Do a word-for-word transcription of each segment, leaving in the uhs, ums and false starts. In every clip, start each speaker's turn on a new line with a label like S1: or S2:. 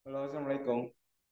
S1: Halo, Assalamualaikum.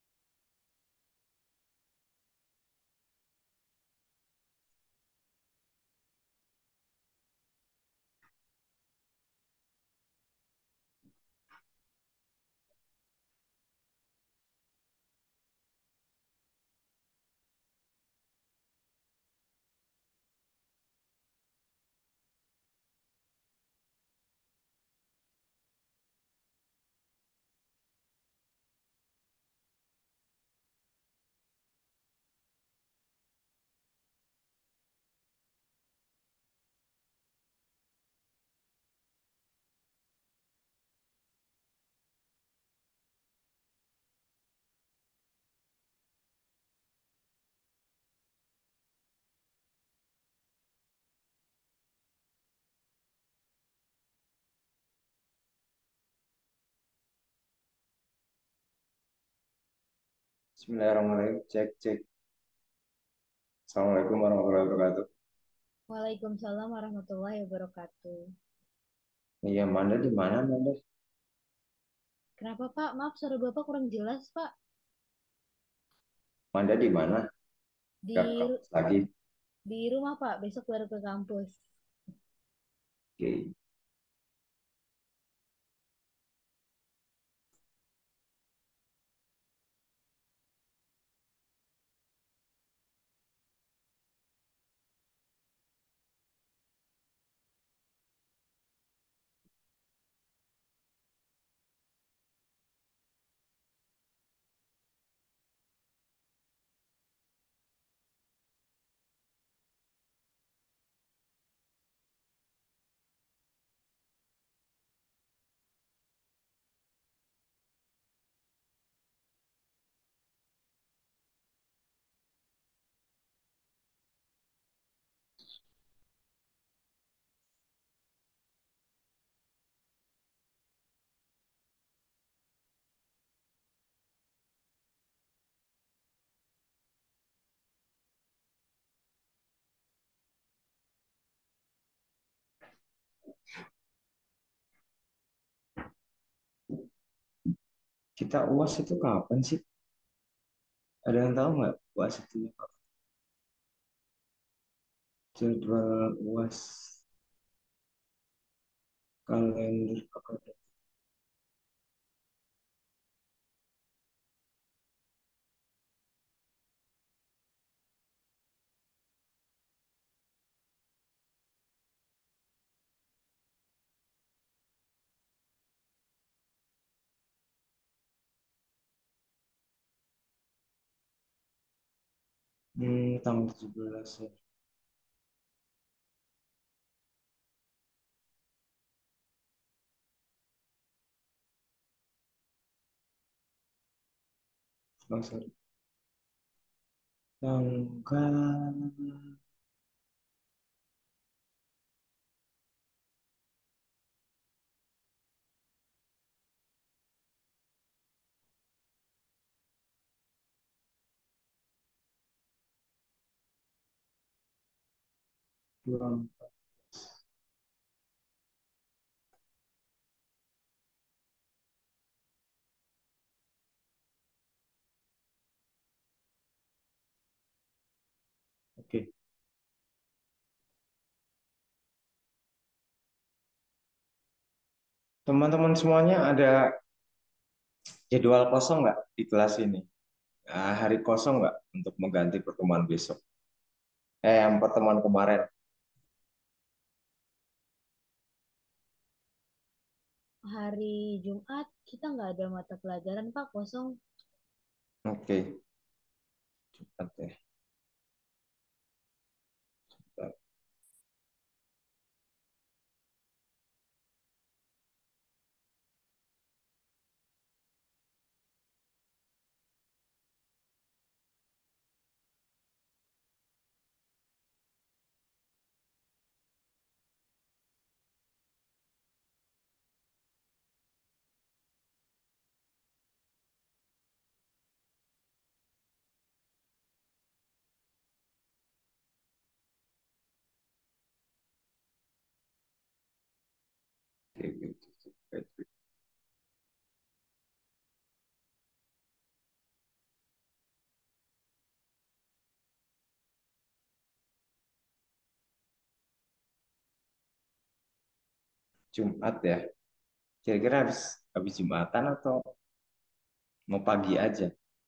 S1: Bismillahirrahmanirrahim. Cek, cek. Assalamualaikum warahmatullahi wabarakatuh.
S2: Waalaikumsalam warahmatullahi wabarakatuh.
S1: Iya, Manda di mana, Manda?
S2: Kenapa Pak? Maaf suara Bapak kurang jelas Pak.
S1: Manda di mana? Gak ke
S2: Di ru-
S1: kampus lagi.
S2: di rumah Pak, besok baru ke kampus.
S1: Oke. Kita U A S itu kapan sih? Ada yang tahu nggak U A S itu? Jadwal U A S, kalender akademik. Hmm, tanggal tujuh belas ya. Bang, sorry. Tanggal dua puluh empat. Oke. Teman-teman semuanya ada jadwal kosong nggak di kelas ini? Ah, hari kosong nggak untuk mengganti pertemuan besok? Eh, yang pertemuan kemarin.
S2: Hari Jumat kita nggak ada mata pelajaran Pak, kosong.
S1: Oke, cepat ya. Cepat. Oke, oke, oke. Jumat ya. Kira-kira habis habis Jumatan atau mau pagi aja?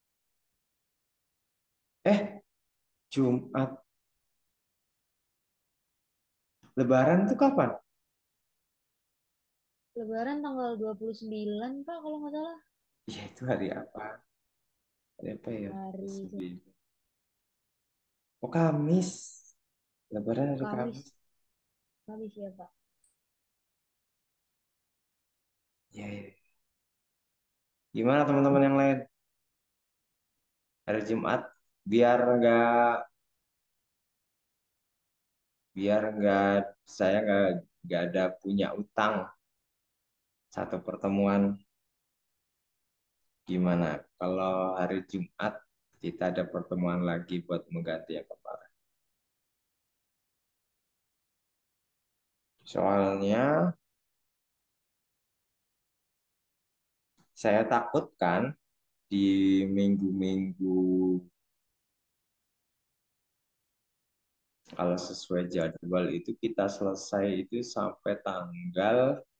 S1: Eh, Jumat. Lebaran tuh kapan?
S2: Lebaran tanggal dua puluh sembilan, Pak, kalau nggak salah.
S1: Ya itu hari apa? Hari apa ya?
S2: Hari
S1: Sembilan. Oh, Kamis. Lebaran hari
S2: Kamis.
S1: Kamis.
S2: Kamis ya, Pak.
S1: Ya, ya. Gimana teman-teman yang lain? Hari Jumat biar nggak biar nggak saya nggak nggak ada punya utang satu pertemuan. Gimana kalau hari Jumat kita ada pertemuan lagi buat mengganti yang kemarin? Soalnya saya takutkan di minggu-minggu kalau sesuai jadwal itu kita selesai itu sampai tanggal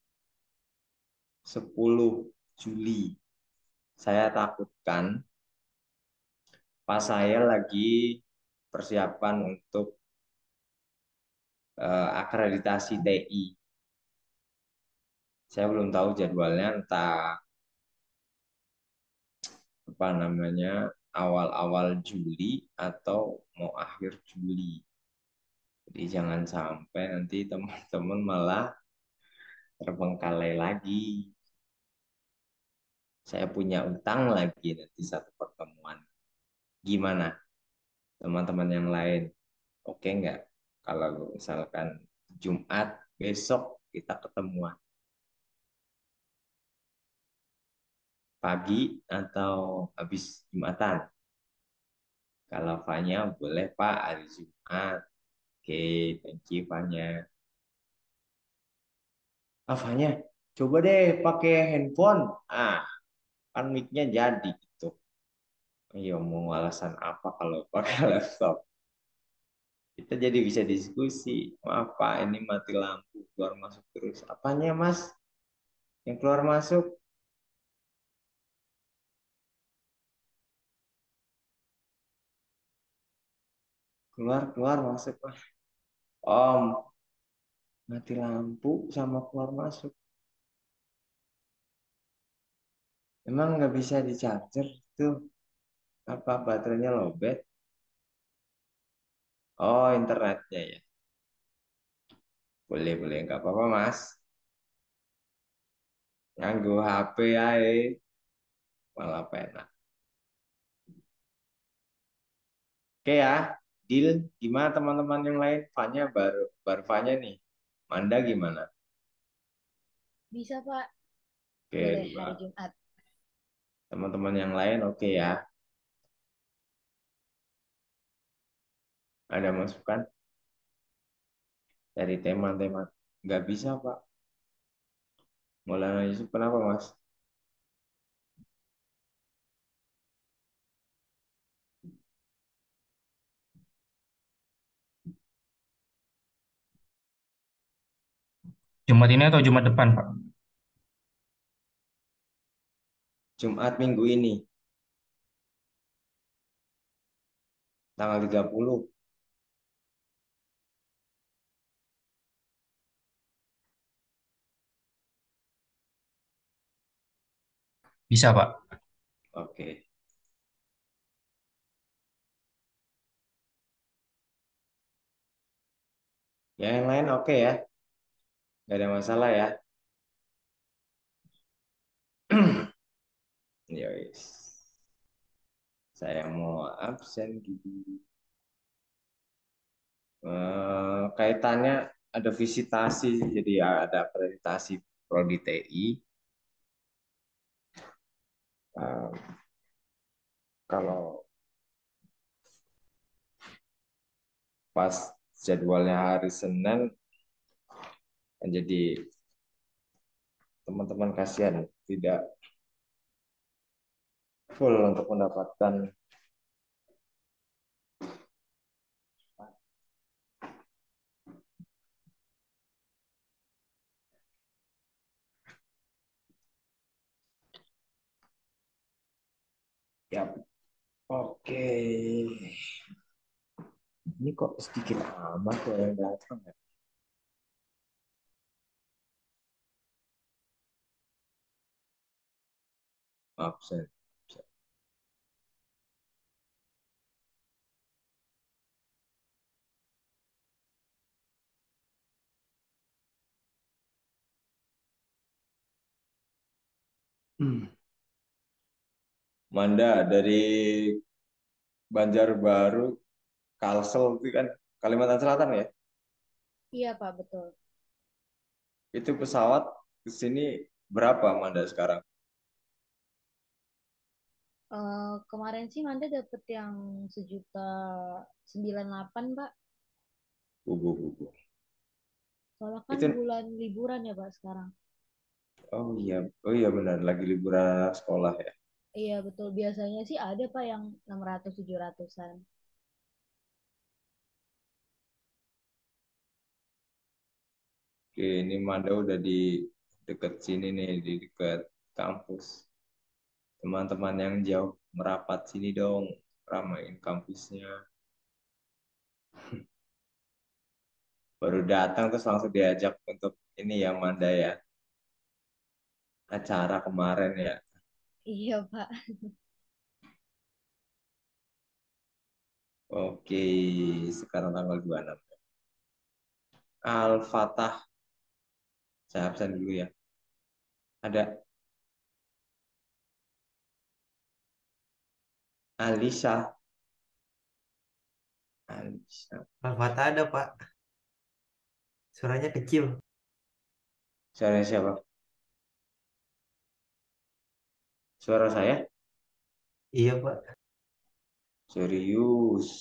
S1: sepuluh Juli. Saya takutkan pas saya lagi persiapan untuk eh, akreditasi T I. Saya belum tahu jadwalnya, entah apa namanya awal-awal Juli atau mau akhir Juli. Jadi jangan sampai nanti teman-teman malah terbengkalai lagi. Saya punya utang lagi nanti satu pertemuan. Gimana teman-teman yang lain? Oke nggak? Kalau misalkan Jumat besok kita ketemuan pagi atau habis Jumatan? Kalau Fanya boleh Pak hari Jumat. Oke, thank you Fanya. Ah, Fanya, coba deh pakai handphone. Ah, kan mic-nya jadi gitu. Iya, mau alasan apa kalau pakai laptop? Kita jadi bisa diskusi. Maaf Pak, ini mati lampu, keluar masuk terus. Apanya Mas? Yang keluar masuk? Keluar, keluar, masuk Mas. Om, mati lampu sama keluar masuk. Emang nggak bisa di charger tuh? Apa baterainya lowbat? Oh, internetnya ya. Boleh, boleh. Nggak apa-apa Mas. Nganggo H P aja. Malah penak. Oke ya, deal. Gimana teman-teman yang lain? Fanya baru baru Fanya nih. Manda gimana?
S2: Bisa, Pak.
S1: Oke,
S2: Boleh hari
S1: dua.
S2: Jumat.
S1: Teman-teman yang lain oke ya. Ada masukan dari tema-tema? Nggak bisa Pak. Maulana Yusuf kenapa Mas?
S3: Jumat ini atau Jumat depan, Pak?
S1: Jumat minggu ini, tanggal tiga puluh.
S3: Bisa, Pak.
S1: Oke. Ya, yang lain oke ya. Nggak ada masalah ya. Ya, wis. Saya mau absen gitu. Eh, kaitannya ada visitasi, jadi ya ada akreditasi Prodi T I. Eh, kalau pas jadwalnya hari Senin, kan jadi teman-teman kasihan tidak full untuk mendapatkan Ya, oke. Ini kok sedikit amat ya yang datang ya? Absen. Absen. Hmm. Manda dari Banjarbaru, Kalsel itu kan Kalimantan Selatan ya.
S2: Iya, Pak, betul.
S1: Itu pesawat ke sini berapa Manda sekarang?
S2: Eh, kemarin sih Manda dapet yang sejuta sembilan delapan, Pak.
S1: Bubu, bubu.
S2: Soalnya kan
S1: Itu
S2: bulan liburan ya, Pak, sekarang.
S1: oh iya, oh iya benar lagi liburan anak sekolah ya.
S2: Iya, betul. Biasanya sih ada, Pak, yang enam ratus tujuh ratusan.
S1: Oke, ini Manda udah di deket sini nih, di dekat kampus. Teman-teman yang jauh merapat sini dong, ramein kampusnya. Baru datang terus langsung diajak untuk ini ya Manda ya, acara kemarin ya.
S2: Iya, Pak.
S1: Oke, sekarang tanggal dua puluh enam. Al-Fatah, saya absen dulu ya. Ada Alisa, Alisa.
S4: Al-Fatah ada, Pak. Suaranya kecil.
S1: Suara siapa? Suara saya?
S4: Iya, Pak.
S1: Serius.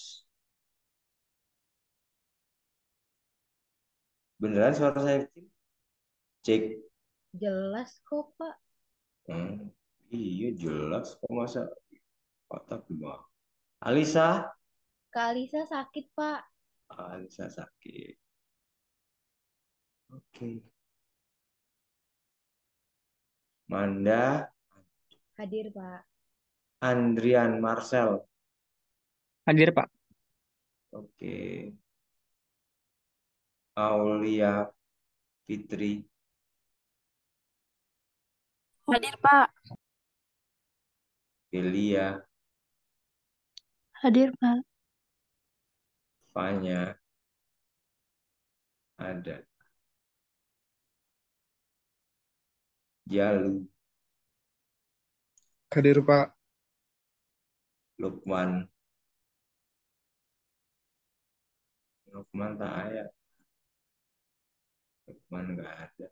S1: Beneran suara saya kecil? Cek.
S2: Jelas kok, Pak.
S1: Hmm, iya jelas kok masa otak gimana? Alisa,
S2: Kak Alisa sakit, Pak.
S1: Alisa sakit. Oke. Manda,
S2: Hadir, Pak.
S1: Andrian Marcel.
S3: Hadir, Pak.
S1: Oke. Aulia Fitri.
S5: Hadir, Pak.
S1: Belia.
S5: Hadir, Pak.
S1: Fanya. Ada. Jalu.
S6: Hadir Pak.
S1: Lukman. Lukman tak ada. Lukman nggak ada.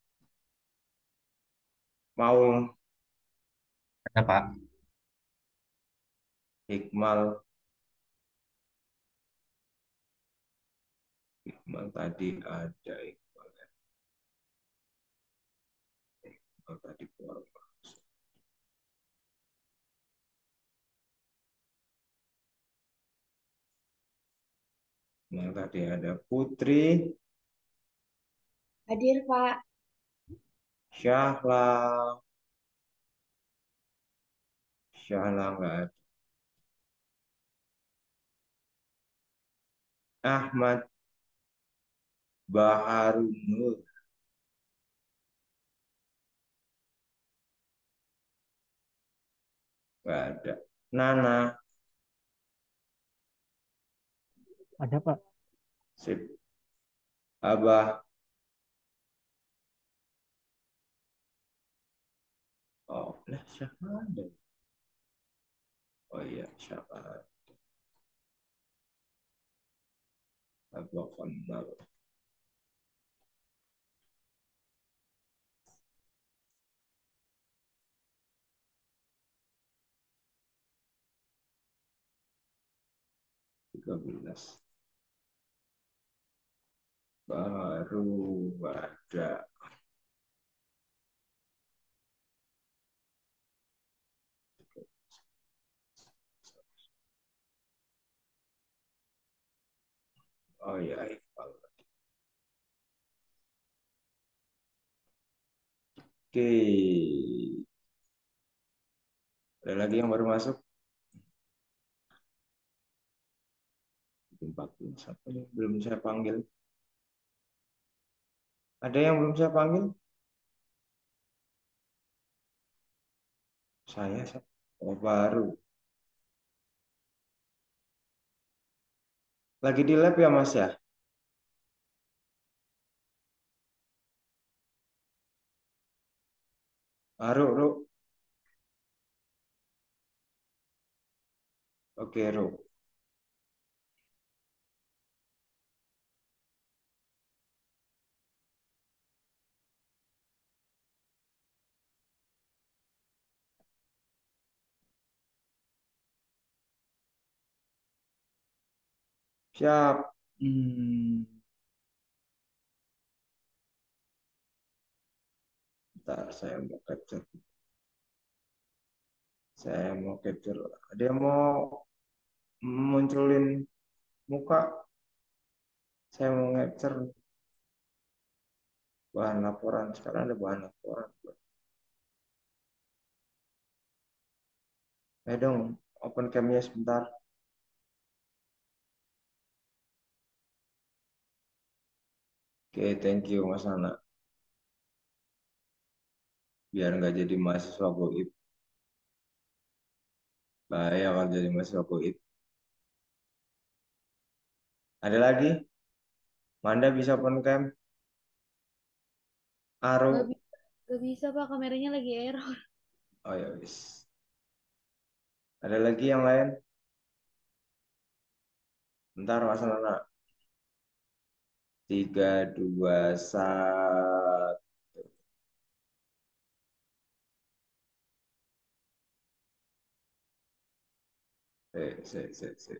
S1: Maul.
S3: Ada, Pak.
S1: Hikmal. Hikmal tadi ada. Hikmal, Hikmal tadi keluar. Yang tadi ada Putri.
S2: Hadir, Pak.
S1: Syahla. Syahla nggak ada. Ahmad Baharun Nur. Nggak ada. Nana.
S3: Ada, Pak.
S1: Sip. Abah. Oh, lah siapa ada? Oh iya, siapa ada? Abah Konmal. tiga belas. Baru ada. Oh iya, Iqbal. Oke. Ada lagi yang baru masuk? empat puluh satu yang belum saya panggil. Ada yang belum saya panggil? Saya, saya. Oh, baru. Lagi di lab ya, Mas ya? Baru, Ru. Oke, Ru. Siap. Hmm. Bentar, saya mau capture. Saya mau capture. Ada yang mau munculin muka? Saya mau capture bahan laporan. Sekarang ada bahan laporan. Ayo dong, open cam-nya sebentar. Oke, thank you Mas Ana. Biar nggak jadi mahasiswa goib. Bahaya kalau jadi mahasiswa goib. Ada lagi? Manda bisa open cam? Aru?
S2: Gak bisa, gak bisa Pak, kameranya lagi error.
S1: Oh ya wis. Ada lagi yang lain? Bentar Mas Ana. Tiga, dua, satu. Eh, se, se, se.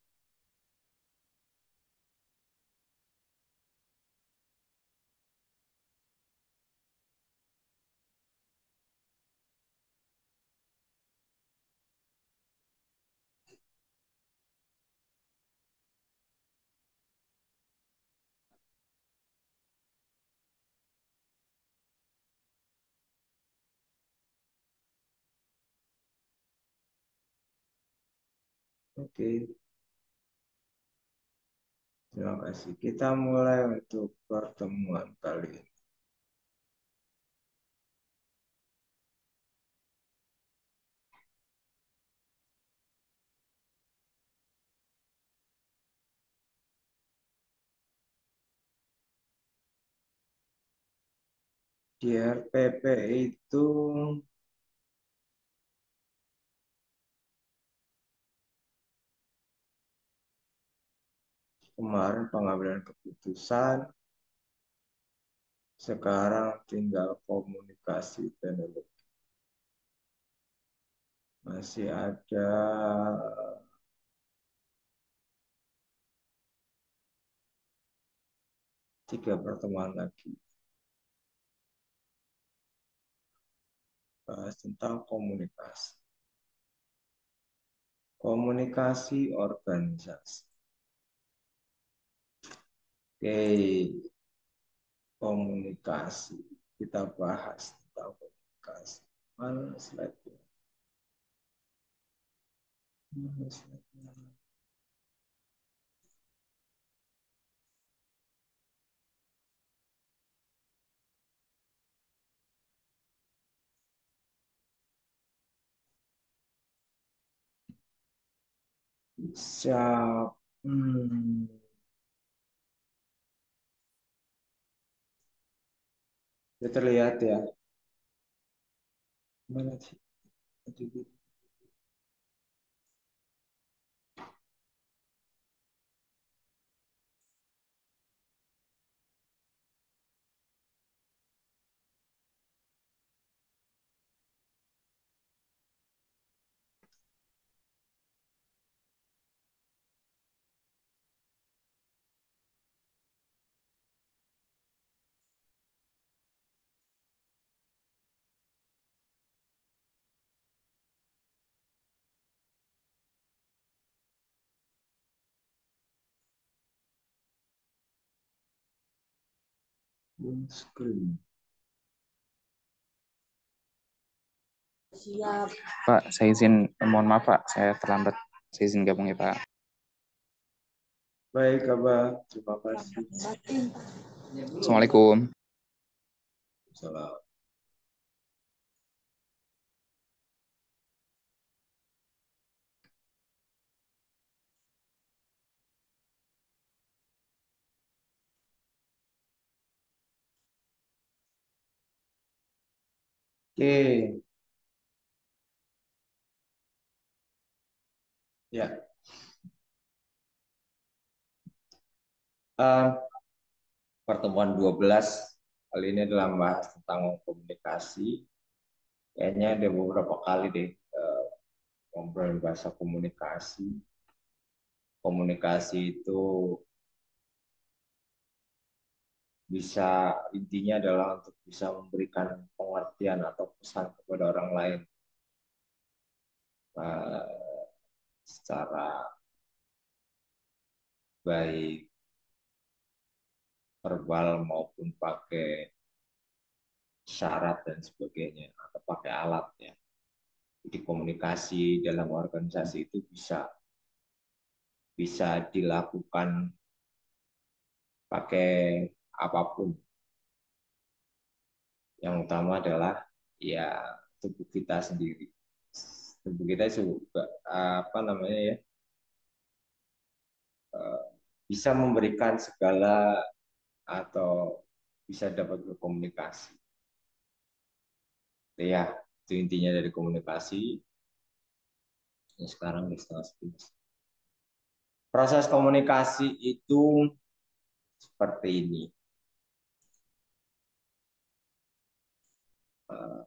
S1: Oke, terima kasih. Kita mulai untuk pertemuan kali ini. Di R P P itu kemarin pengambilan keputusan, sekarang tinggal komunikasi teknologi. Masih ada tiga pertemuan lagi. Bahas tentang komunikasi. Komunikasi organisasi. Oke, komunikasi. Kita bahas tentang komunikasi. Mana slide-nya? Mana slide-nya? Siap. Hmm. Ya terlihat ya. Mana sih? Full screen.
S2: Siap.
S3: Pak, saya izin, mohon maaf Pak, saya terlambat. Saya izin gabung ya Pak.
S1: Baik, Abah. Terima kasih.
S6: Assalamualaikum.
S1: Salam. Oke, ya. Eh, pertemuan dua belas kali ini adalah membahas tentang komunikasi. Kayaknya ada beberapa kali deh eh, ngobrolin bahasa komunikasi. Komunikasi itu bisa intinya adalah untuk bisa memberikan pengertian atau pesan kepada orang lain eh, secara baik verbal maupun pakai syarat dan sebagainya atau pakai alat ya. Jadi komunikasi dalam organisasi itu bisa bisa dilakukan pakai apapun. Yang utama adalah ya tubuh kita sendiri. Tubuh kita juga apa namanya ya eh, bisa memberikan segala atau bisa dapat berkomunikasi. Ya, itu intinya dari komunikasi. Ya, sekarang di setengah sepuluh. Proses komunikasi itu seperti ini. Eh,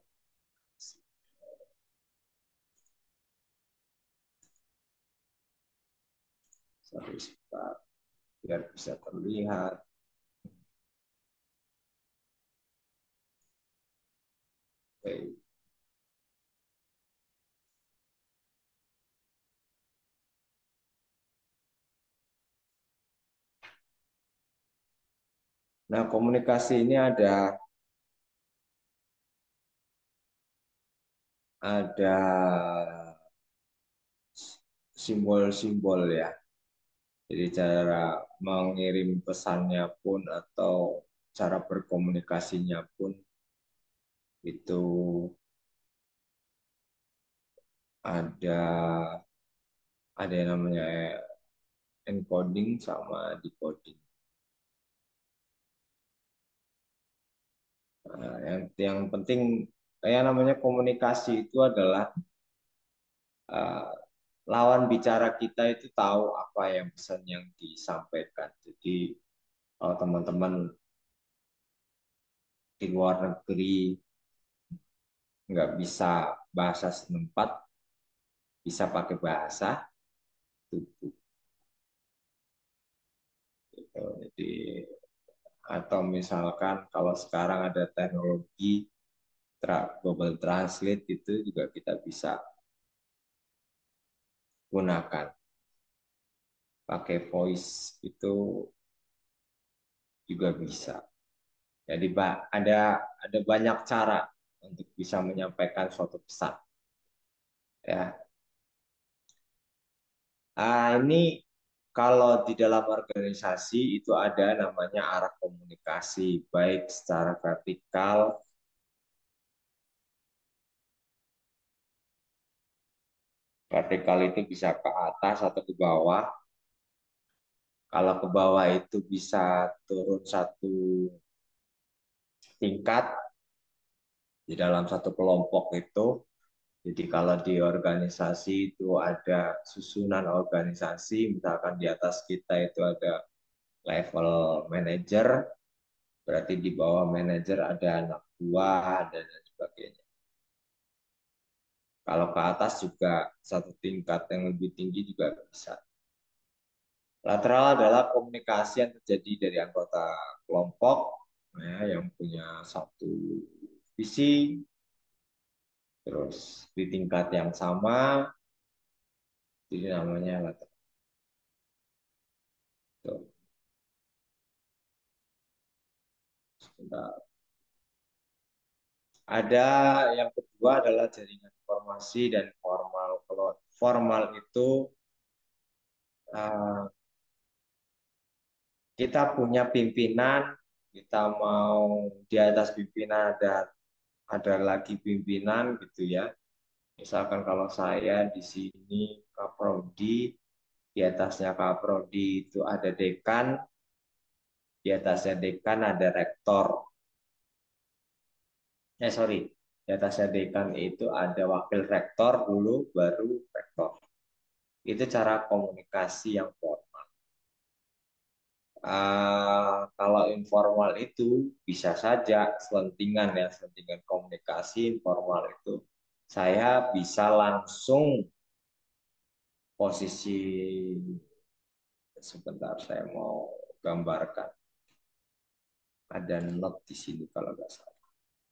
S1: Sorry, sebentar, biar bisa terlihat. Oke. Nah, komunikasi ini ada ada simbol-simbol ya. Jadi cara mengirim pesannya pun atau cara berkomunikasinya pun itu ada ada yang namanya encoding sama decoding. Nah, yang yang penting kayak namanya komunikasi itu adalah uh, lawan bicara kita itu tahu apa yang pesan yang disampaikan. Jadi kalau teman-teman di luar negeri nggak bisa bahasa setempat, bisa pakai bahasa tubuh. Gitu. Jadi atau misalkan kalau sekarang ada teknologi Google Translate itu juga kita bisa gunakan. Pakai voice itu juga bisa. Jadi ada ada banyak cara untuk bisa menyampaikan suatu pesan. Ya, ah, ini kalau di dalam organisasi itu ada namanya arah komunikasi, baik secara vertikal, vertikal itu bisa ke atas atau ke bawah. Kalau ke bawah itu bisa turun satu tingkat di dalam satu kelompok itu. Jadi kalau di organisasi itu ada susunan organisasi, misalkan di atas kita itu ada level manager, berarti di bawah manajer ada anak buah dan lain sebagainya. Kalau ke atas juga satu tingkat yang lebih tinggi juga bisa. Lateral adalah komunikasi yang terjadi dari anggota kelompok ya, yang punya satu visi, terus di tingkat yang sama, ini namanya lateral. Tuh. Sebentar. Ada yang kedua adalah jaringan informasi dan formal. Kalau formal itu uh, kita punya pimpinan, kita mau di atas pimpinan ada ada lagi pimpinan gitu ya. Misalkan kalau saya di sini kaprodi, di atasnya kaprodi itu ada dekan, di atasnya dekan ada rektor. Eh sorry, di atasnya dekan itu ada wakil rektor dulu, baru rektor. Itu cara komunikasi yang formal. Uh, kalau informal itu bisa saja selentingan ya, selentingan komunikasi informal itu. Saya bisa langsung posisi sebentar saya mau gambarkan. Ada not di sini kalau nggak salah.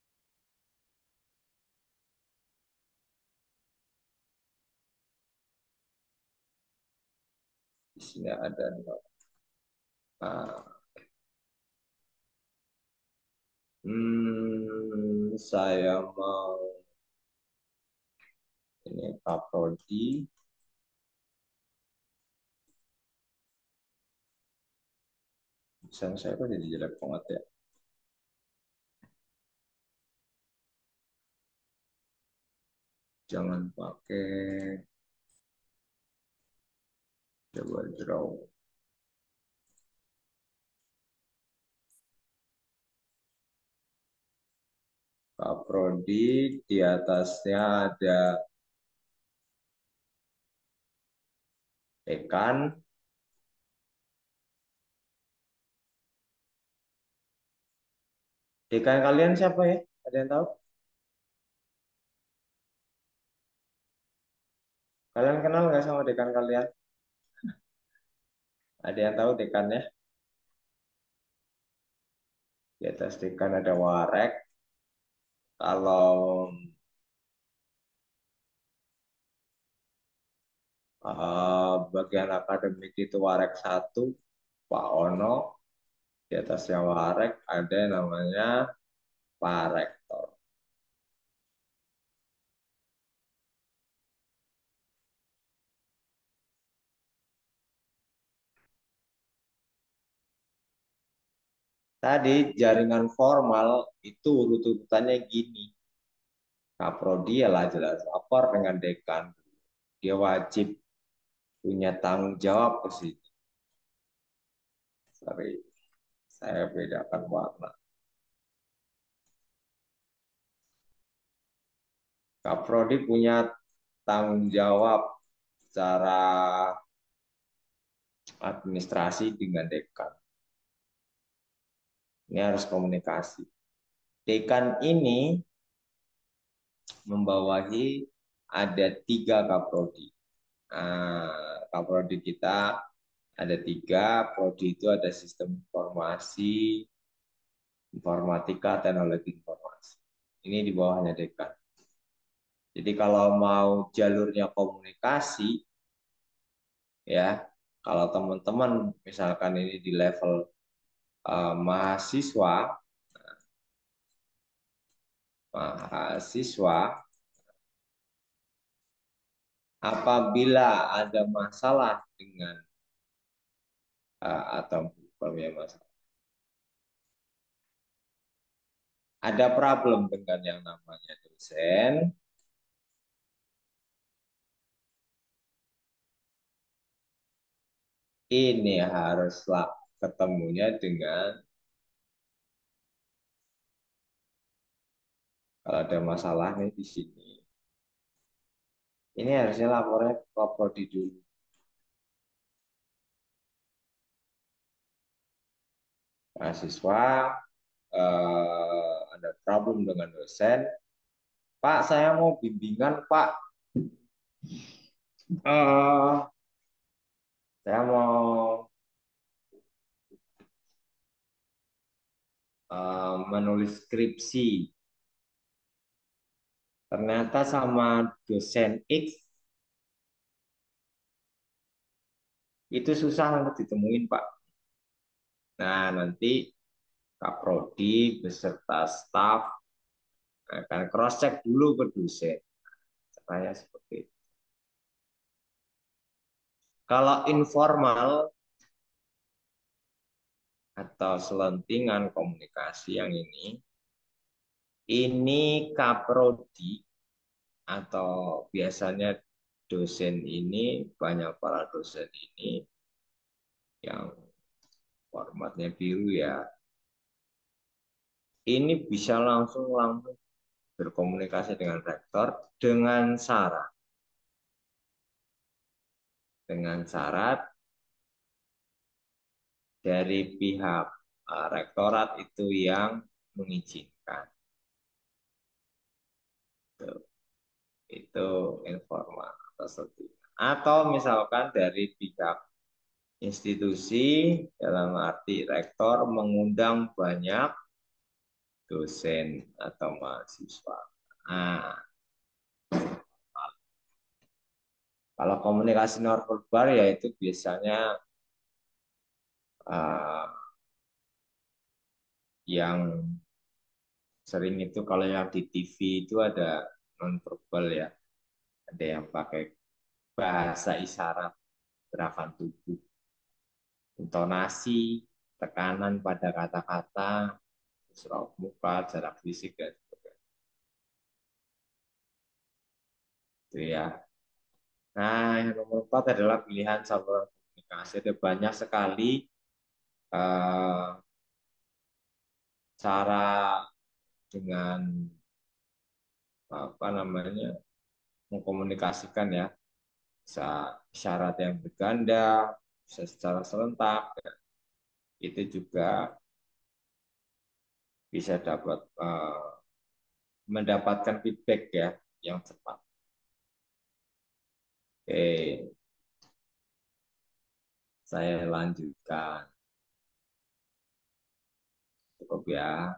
S1: Di sini ada not. Nah, hmm, saya mau ini kaprodi. Desain saya kok jadi jelek banget ya. Jangan pakai coba draw. Kaprodi di atasnya ada dekan. Dekan kalian siapa ya? Ada yang tahu? Kalian kenal nggak sama dekan kalian? Ada yang tahu dekannya? Di atas dekan ada warek. Kalau uh, bagian akademik itu warek satu, Pak Ono. Di atasnya warek ada yang namanya Pak Rektor. Tadi jaringan formal itu urut-urutannya gini. Kaprodi lah jelas lapor dengan dekan. Dia wajib punya tanggung jawab ke situ. Sorry, saya bedakan warna. Kaprodi punya tanggung jawab secara administrasi dengan dekan. Ini harus komunikasi. Dekan ini membawahi ada tiga kaprodi. Nah, kaprodi kita ada tiga. Prodi itu ada sistem informasi, informatika, teknologi informasi. Ini di bawahnya dekan. Jadi kalau mau jalurnya komunikasi, ya, kalau teman-teman misalkan ini di level uh, mahasiswa, mahasiswa, apabila ada masalah dengan uh, atau bukan masalah, ada problem dengan yang namanya dosen, ini haruslah ketemunya dengan kalau ada masalah nih di sini. Ini harusnya lapornya ke prodi dulu. Mahasiswa eh, ada problem dengan dosen. Pak, saya mau bimbingan, Pak. Eh, saya mau eh, menulis skripsi. Ternyata sama dosen X itu susah untuk ditemuin, Pak. Nah, nanti Kaprodi beserta staf akan cross check dulu ke dosen. Caranya seperti itu. Kalau informal atau selentingan komunikasi yang ini, ini kaprodi atau biasanya dosen ini, banyak para dosen ini yang formatnya biru ya, ini bisa langsung langsung berkomunikasi dengan rektor dengan syarat dengan syarat dari pihak uh, rektorat itu yang mengizinkan. Itu, itu informal atau atau misalkan dari pihak institusi dalam arti rektor mengundang banyak dosen atau mahasiswa. Nah, kalau komunikasi nonverbal ya itu biasanya uh, yang sering itu kalau yang di T V itu ada nonverbal ya, ada yang pakai bahasa isyarat, gerakan tubuh, intonasi, tekanan pada kata-kata, raut muka, jarak fisik dan sebagainya. Itu ya. Nah, yang nomor empat adalah pilihan saluran komunikasi. Ada banyak sekali eh, cara dengan apa namanya mengkomunikasikan ya, bisa syarat yang berganda, bisa secara serentak, ya. Itu juga bisa dapat eh, mendapatkan feedback ya yang cepat. Oke, saya lanjutkan. Cukup ya.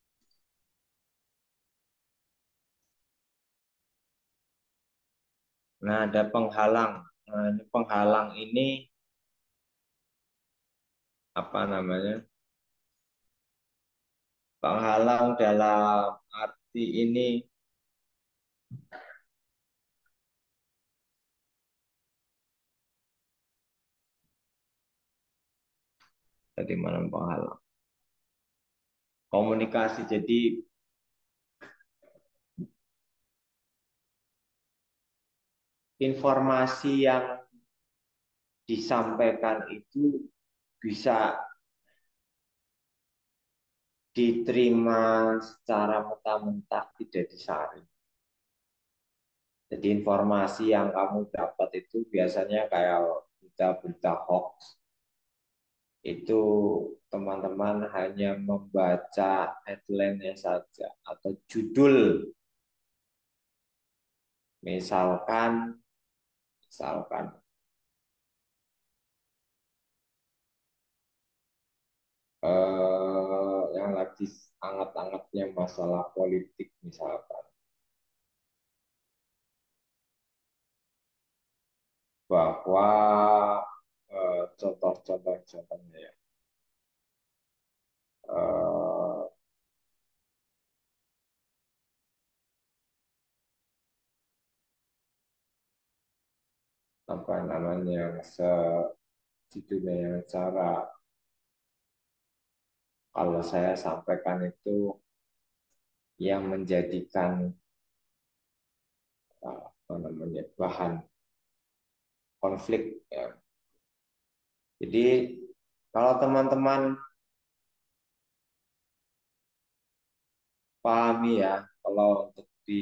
S1: Nah, ada penghalang. Nah, ini penghalang ini apa namanya? Penghalang dalam arti ini tadi mana penghalang? Komunikasi. Jadi informasi yang disampaikan itu bisa diterima secara mentah-mentah, tidak disaring. Jadi informasi yang kamu dapat itu biasanya kayak berita-berita hoax. Itu teman-teman hanya membaca headline-nya saja atau judul. Misalkan, misalkan eh, yang lagi hangat-hangatnya masalah politik misalkan. Bahwa eh, contoh-contoh contohnya ya. Eh, apa namanya sejujurnya yang cara kalau saya sampaikan itu yang menjadikan apa namanya bahan konflik ya. Jadi kalau teman-teman pahami ya, kalau untuk di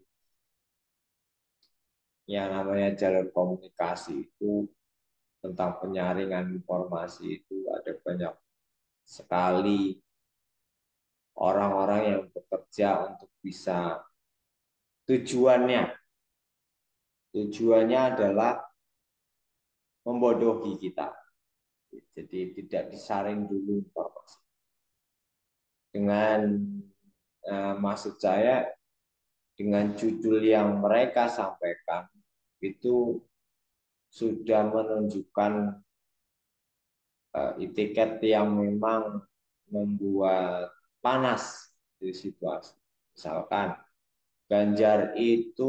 S1: yang namanya jalur komunikasi itu tentang penyaringan informasi itu ada banyak sekali orang-orang yang bekerja untuk bisa tujuannya tujuannya adalah membodohi kita. Jadi tidak disaring dulu informasi. Dengan eh, maksud saya dengan judul yang mereka sampaikan itu sudah menunjukkan uh, etiket yang memang membuat panas di situasi. Misalkan Ganjar itu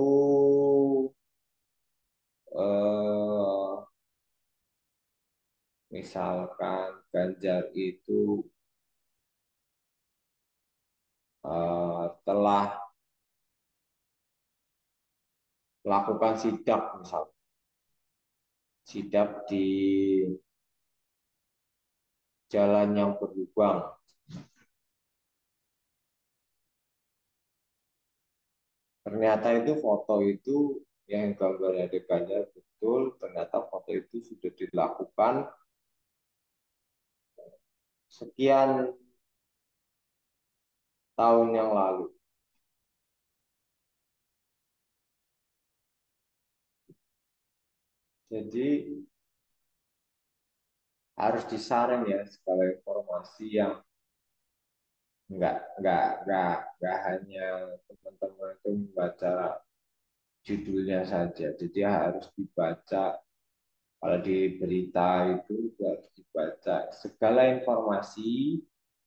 S1: uh, misalkan Ganjar itu uh, telah melakukan sidak, misal sidak di jalan yang berlubang. Ternyata itu foto itu yang gambarnya ada Ganjar betul, ternyata foto itu sudah dilakukan sekian tahun yang lalu. Jadi harus disaring ya segala informasi yang enggak enggak enggak enggak hanya teman-teman itu membaca judulnya saja. Jadi harus dibaca, kalau di berita itu harus dibaca segala informasi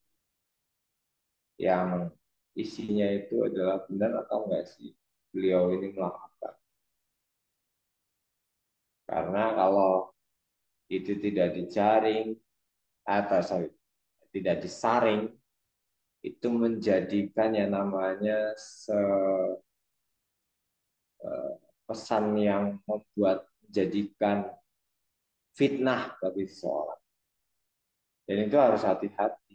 S1: yang isinya itu adalah benar atau enggak sih beliau ini melakukan. Karena kalau itu tidak dijaring atau sorry, tidak disaring, itu menjadikan yang namanya se, eh, pesan yang membuat menjadikan fitnah bagi seseorang. Dan itu harus hati-hati.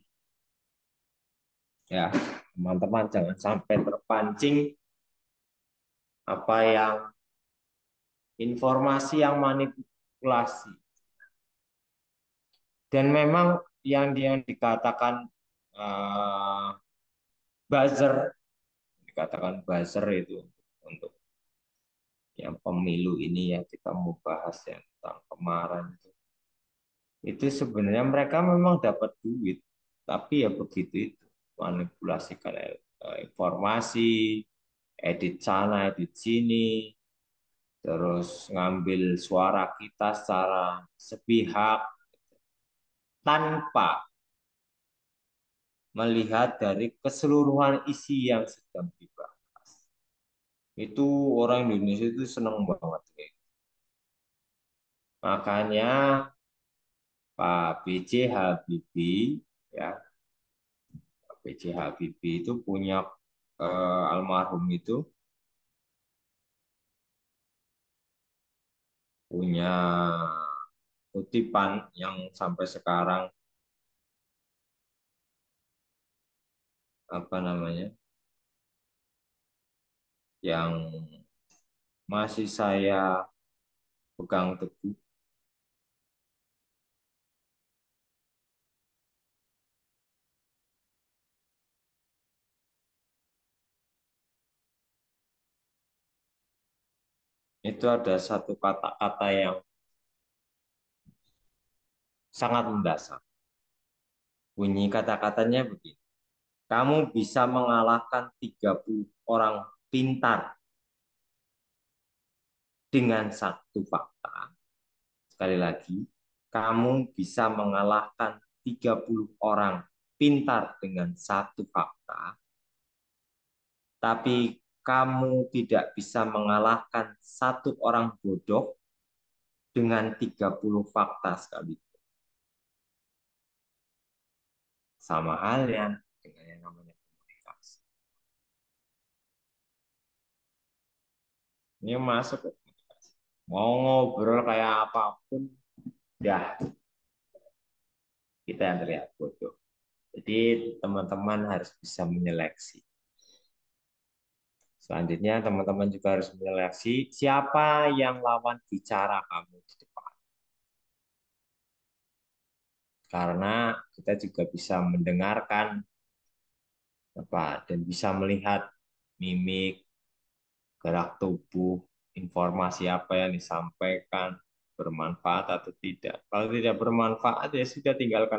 S1: Ya, teman-teman jangan sampai terpancing apa yang informasi yang manipulasi. Dan memang yang yang dikatakan uh, buzzer, dikatakan buzzer itu untuk yang pemilu ini ya, kita mau bahas yang tentang kemarin itu. Itu sebenarnya mereka memang dapat duit, tapi ya begitu itu manipulasikan eh, informasi, edit sana, edit sini, terus ngambil suara kita secara sepihak tanpa melihat dari keseluruhan isi yang sedang dibahas. Itu orang Indonesia itu senang banget. Makanya Pak B J Habibie ya, Pak B J Habibie itu punya eh, almarhum itu punya kutipan yang sampai sekarang apa namanya, yang masih saya pegang teguh. Itu ada satu kata-kata yang sangat mendasar. Bunyi kata-katanya begini: kamu bisa mengalahkan tiga puluh orang pintar dengan satu fakta. Sekali lagi, kamu bisa mengalahkan tiga puluh orang pintar dengan satu fakta, tapi kamu tidak bisa mengalahkan satu orang bodoh dengan tiga puluh fakta sekaligus. Sama halnya dengan yang namanya komunikasi. Ini masuk ke komunikasi. Mau ngobrol kayak apapun, ya kita yang terlihat bodoh. Jadi teman-teman harus bisa menyeleksi. Selanjutnya teman-teman juga harus menyeleksi siapa yang lawan bicara kamu di depan. Karena kita juga bisa mendengarkan apa dan bisa melihat mimik, gerak tubuh, informasi apa yang disampaikan, bermanfaat atau tidak. Kalau tidak bermanfaat ya sudah tinggalkan.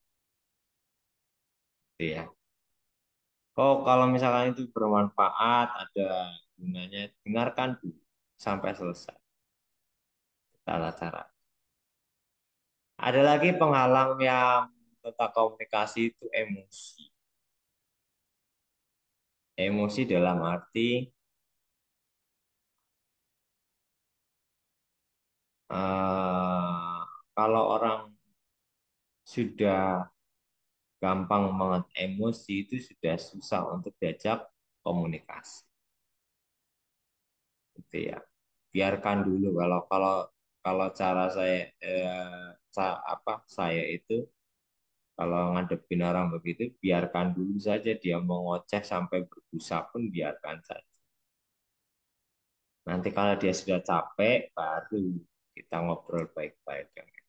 S1: Ya. Oh, kalau misalkan itu bermanfaat, ada gunanya, dengarkan dulu sampai selesai. Tata cara. Ada lagi penghalang yang tentang komunikasi itu emosi. Emosi dalam arti eh, kalau orang sudah gampang banget emosi, itu sudah susah untuk diajak komunikasi. Gitu ya. Biarkan dulu kalau kalau kalau cara saya eh, sa- apa saya itu kalau ngadepin orang begitu, biarkan dulu saja dia mau ngoceh sampai berbusa pun biarkan saja. Nanti kalau dia sudah capek, baru kita ngobrol baik-baik.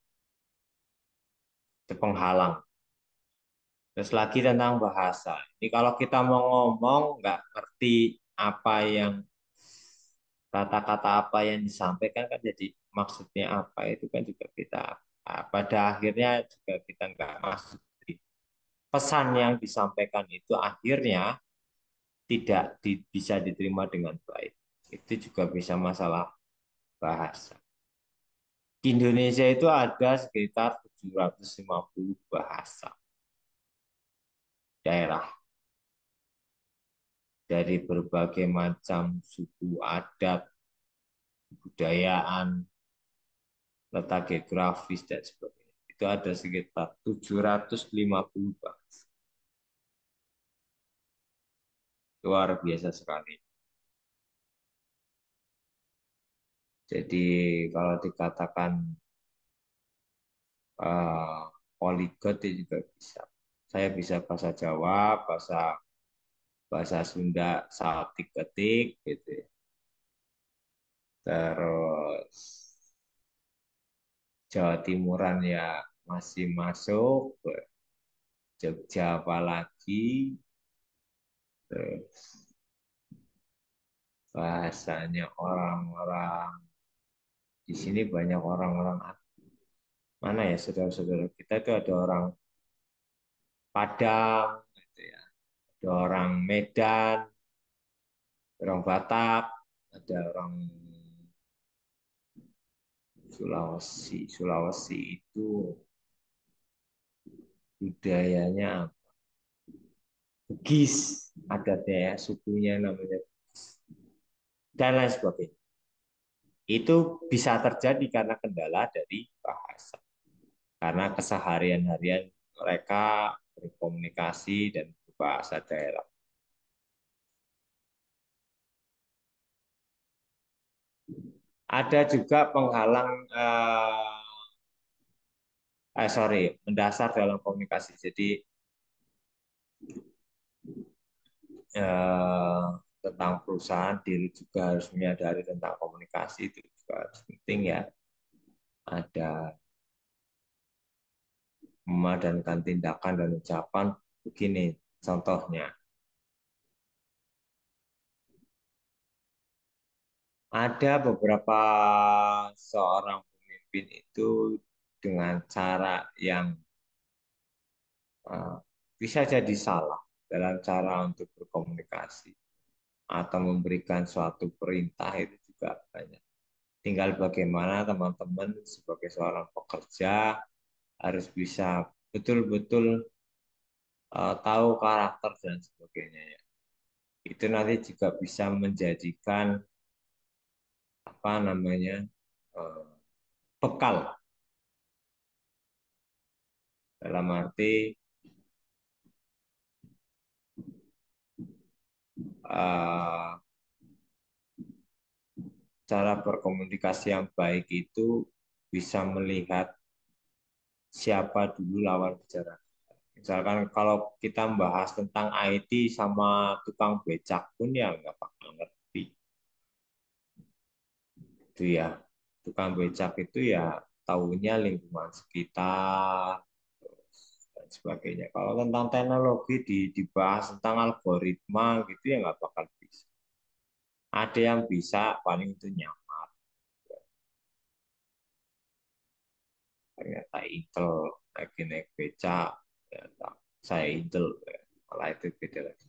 S1: Itu penghalang. Terus lagi tentang bahasa. Ini kalau kita mau ngomong, nggak ngerti apa yang kata-kata apa yang disampaikan kan jadi maksudnya apa itu kan juga kita ah, pada akhirnya juga kita nggak masuk di pesan yang disampaikan itu akhirnya tidak di- bisa diterima dengan baik. Itu juga bisa masalah bahasa. Di Indonesia itu ada sekitar tujuh ratus lima puluh bahasa daerah dari berbagai macam suku, adat, budayaan, letak geografis, dan sebagainya. Itu ada sekitar tujuh ratus lima puluh bahasa. Luar biasa sekali. Jadi kalau dikatakan uh, polyglot itu juga bisa. Saya bisa bahasa Jawa, bahasa bahasa Sunda satik ketik gitu ya. Terus Jawa Timuran ya masih masuk, Jogja apalagi, terus bahasanya orang-orang di sini banyak orang-orang mana ya saudara-saudara kita itu ada orang Padang, gitu ya, ada orang Medan, orang Batak, ada orang Sulawesi. Sulawesi itu budayanya Bugis, adatnya ya, sukunya namanya Bugis, dan lain sebagainya. Itu bisa terjadi karena kendala dari bahasa. Karena keseharian harian mereka berkomunikasi dan berbahasa daerah. Ada juga penghalang eh, eh, sorry, mendasar dalam komunikasi. Jadi eh, tentang perusahaan diri juga harus menyadari tentang komunikasi itu juga harus penting ya. Ada memadankan tindakan dan ucapan begini contohnya. Ada beberapa seorang pemimpin itu dengan cara yang eh, bisa jadi salah dalam cara untuk berkomunikasi atau memberikan suatu perintah itu juga banyak. Tinggal bagaimana teman-teman sebagai seorang pekerja harus bisa betul-betul uh, tahu karakter dan sebagainya ya. Itu nanti juga bisa menjadikan apa namanya uh, bekal dalam arti uh, cara berkomunikasi yang baik itu bisa melihat siapa dulu lawan bicara. Misalkan kalau kita membahas tentang I T sama tukang becak pun ya nggak bakal ngerti. Itu ya, tukang becak itu ya tahunya lingkungan sekitar dan sebagainya. Kalau tentang teknologi di, dibahas tentang algoritma gitu ya nggak bakal bisa. Ada yang bisa paling itu nyamar. Ternyata Intel lagi naik becak, ternyata saya Intel, malah itu beda lagi.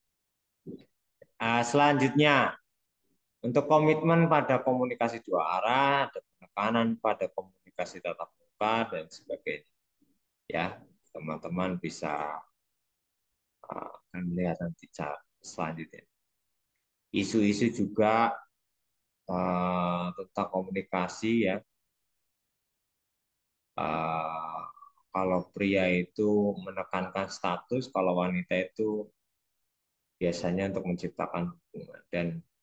S1: Uh, selanjutnya, untuk komitmen pada komunikasi dua arah, ada penekanan pada komunikasi tatap muka dan sebagainya. Ya, teman-teman bisa uh, akan melihat nanti selanjutnya. Isu-isu juga uh, tentang komunikasi ya. Uh, kalau pria itu menekankan status, kalau wanita itu biasanya untuk menciptakan hubungan. Dan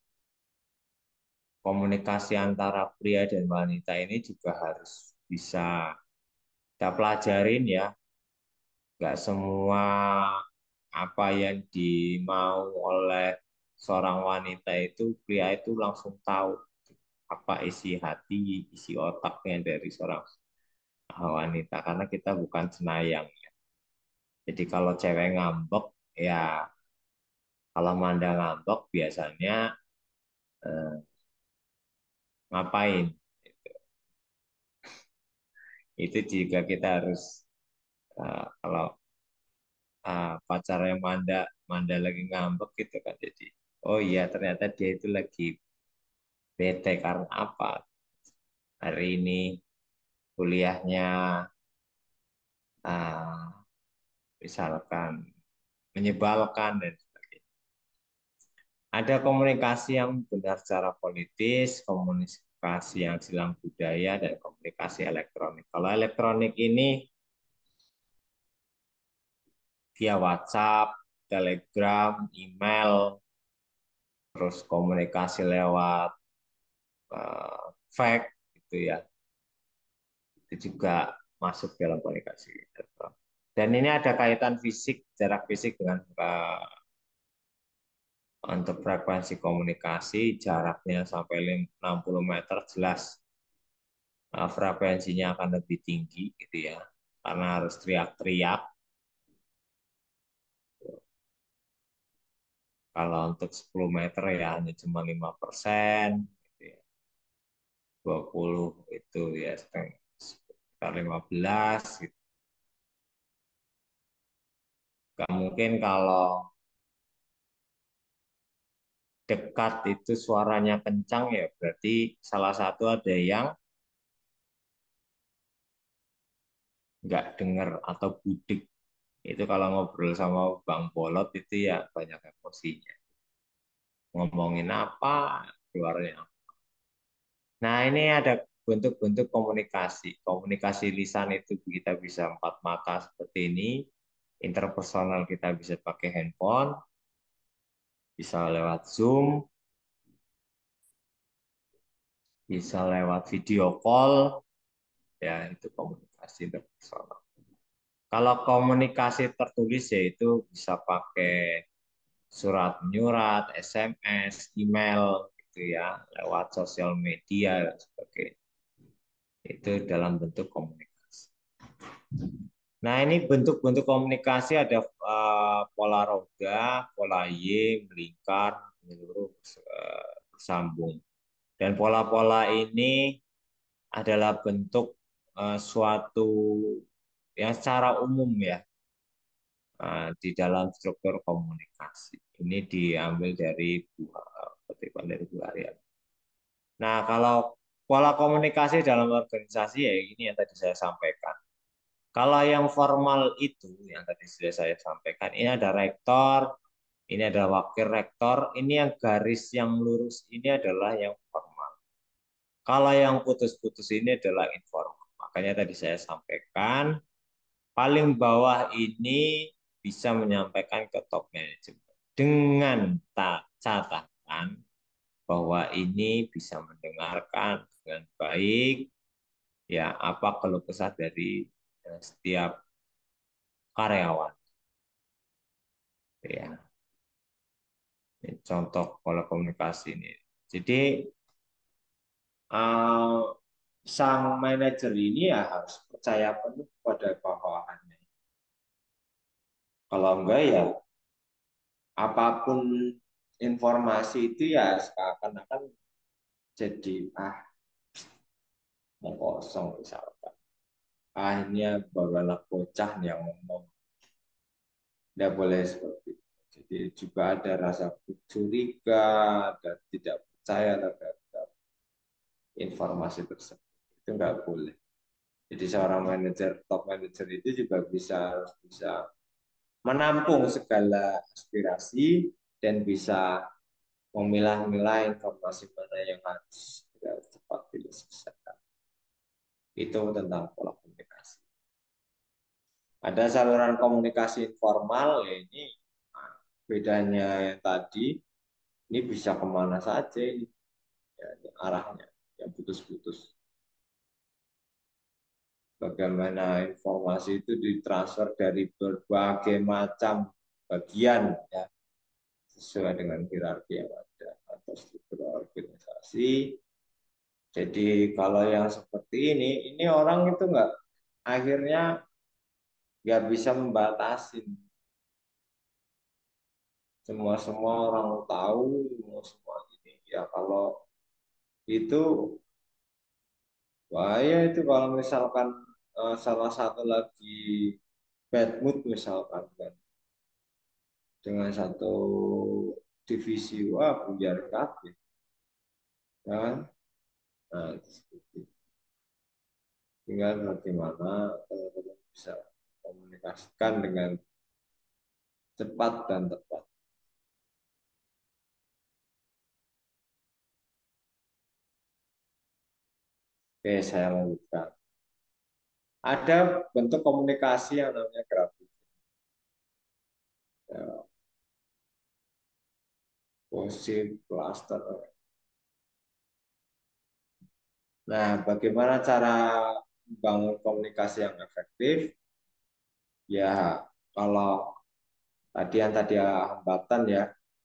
S1: komunikasi antara pria dan wanita ini juga harus bisa kita pelajarin ya. Nggak semua apa yang dimau oleh seorang wanita itu pria itu langsung tahu apa isi hati, isi otaknya dari seorang wanita karena kita bukan cenayang. Jadi kalau cewek ngambek ya kalau Manda ngambek biasanya eh, ngapain? Itu juga kita harus eh, kalau eh, pacarnya Manda Manda lagi ngambek gitu kan jadi oh iya ternyata dia itu lagi bete karena apa? Hari ini kuliahnya ah, misalkan menyebalkan dan sebagainya. Ada komunikasi yang benar secara politis, komunikasi yang silang budaya, dan komunikasi elektronik. Kalau elektronik ini via WhatsApp, Telegram, email, terus komunikasi lewat uh, fax, gitu ya. Itu juga masuk dalam komunikasi elektronik. Dan ini ada kaitan fisik, jarak fisik dengan uh, untuk frekuensi komunikasi, jaraknya sampai enam puluh meter jelas uh, frekuensinya akan lebih tinggi gitu ya. Karena harus teriak-teriak. Kalau untuk sepuluh meter ya hanya cuma lima persen gitu ya. dua puluh itu ya sekitar lima belas gitu. Gak mungkin kalau dekat itu suaranya kencang ya berarti salah satu ada yang nggak dengar atau budik. Itu kalau ngobrol sama Bang Bolot itu ya banyak emosinya. Ngomongin apa, keluarnya. Nah, ini ada bentuk-bentuk komunikasi. Komunikasi lisan itu kita bisa empat mata seperti ini. Interpersonal kita bisa pakai handphone, bisa lewat Zoom, bisa lewat video call, ya itu komunikasi interpersonal. Kalau komunikasi tertulis yaitu bisa pakai surat menyurat, S M S, email, gitu ya, lewat sosial media dan sebagainya. Itu dalam bentuk komunikasi. Nah, ini bentuk-bentuk komunikasi ada uh, pola roda, pola Y, melingkar, menyeluruh, uh, bersambung. Dan pola-pola ini adalah bentuk uh, suatu yang secara umum ya uh, di dalam struktur komunikasi. Ini diambil dari buah, kutipan dari Bu Arya. Nah, kalau pola komunikasi dalam organisasi ya ini yang tadi saya sampaikan. Kalau yang formal itu, yang tadi sudah saya sampaikan, ini ada rektor, ini ada wakil rektor, ini yang garis yang lurus ini adalah yang formal. Kalau yang putus-putus ini adalah informal. Makanya tadi saya sampaikan, paling bawah ini bisa menyampaikan ke top management dengan catatan bahwa ini bisa mendengarkan dengan baik ya apa keluh kesah dari setiap karyawan. Ya, ini contoh pola komunikasi ini. Jadi uh, sang manajer ini ya harus percaya penuh pada bawahannya. Kalau enggak ya apapun informasi itu ya seakan-akan jadi ah mau kosong misalkan. Akhirnya baru anak bocah yang ngomong. Tidak boleh seperti itu. Jadi juga ada rasa curiga dan tidak percaya terhadap informasi tersebut. Itu nggak boleh. Jadi seorang manajer, top manajer itu juga bisa bisa menampung segala aspirasi dan bisa memilah-milah informasi mana yang harus cepat diselesaikan. Itu tentang pola komunikasi. Ada saluran komunikasi informal, ya ini nah, bedanya yang tadi, ini bisa kemana saja ini, ya, ini arahnya, yang putus-putus. Bagaimana informasi itu ditransfer dari berbagai macam bagian, ya, sesuai dengan hierarki yang ada atau struktur organisasi. Jadi kalau yang seperti ini, ini orang itu nggak akhirnya nggak bisa membatasi. Semua semua orang tahu, semua semua ini. Ya kalau itu bahaya itu kalau misalkan eh, salah satu lagi bad mood misalkan kan dengan satu divisi, wah buyar kabeh, ya kan? Nah, itu seperti itu. Tinggal bagaimana teman-teman bisa komunikasikan dengan cepat dan tepat. Oke, saya lanjutkan. Ada bentuk komunikasi yang namanya grafik. Ya, gosip, cluster. Nah, bagaimana cara membangun komunikasi yang efektif? Ya, kalau tadi yang tadi hambatan ya,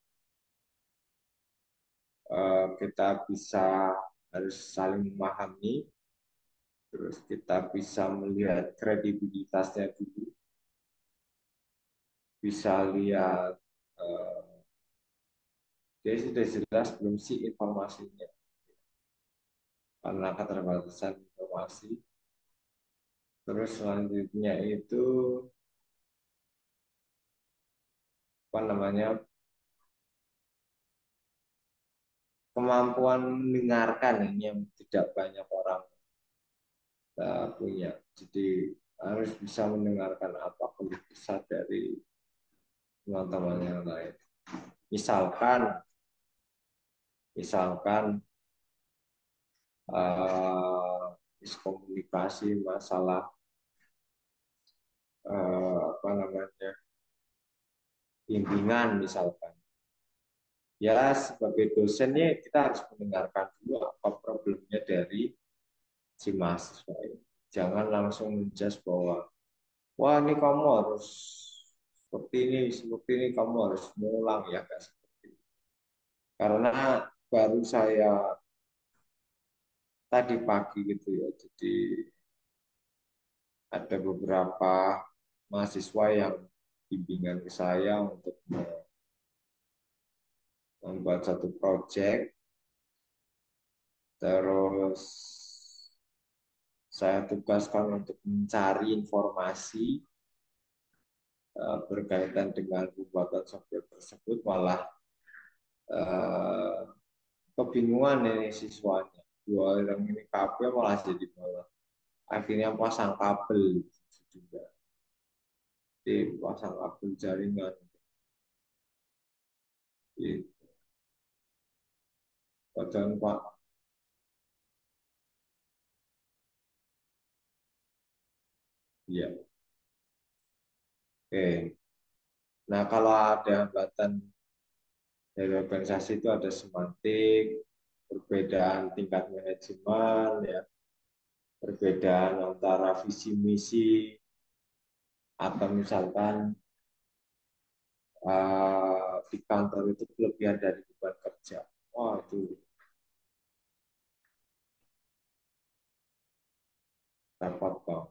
S1: eh, kita bisa harus saling memahami, terus kita bisa melihat kredibilitasnya dulu, bisa lihat eh, dia sudah jelas belum sih informasinya, karena keterbatasan informasi. Terus selanjutnya itu apa namanya kemampuan mendengarkan ini yang tidak banyak orang uh, punya. Jadi harus bisa mendengarkan apa keluh kesah dari teman-teman yang lain. Misalkan, misalkan uh, miskomunikasi masalah uh, apa namanya bimbingan misalkan. Ya sebagai dosennya kita harus mendengarkan dulu apa problemnya dari si mahasiswa ini. Jangan langsung menjudge bahwa wah ini kamu harus seperti ini, seperti ini kamu harus mengulang ya guys. Karena baru saya tadi pagi gitu ya, jadi ada beberapa mahasiswa yang bimbingan ke saya untuk membuat satu proyek, terus saya tugaskan untuk mencari informasi uh, berkaitan dengan pembuatan software tersebut, malah uh, kebingungan ini siswanya. Dua orang ini kabel malah jadi malah akhirnya pasang kabel juga, di pasang kabel jaringan. Gitu. Padahal Pak, ya. Oke. Nah kalau ada hambatan dari organisasi itu ada semantik, perbedaan tingkat manajemen, ya, perbedaan antara visi misi, atau misalkan uh, di kantor itu kelebihan dari beban kerja. Wah itu dapat Bang.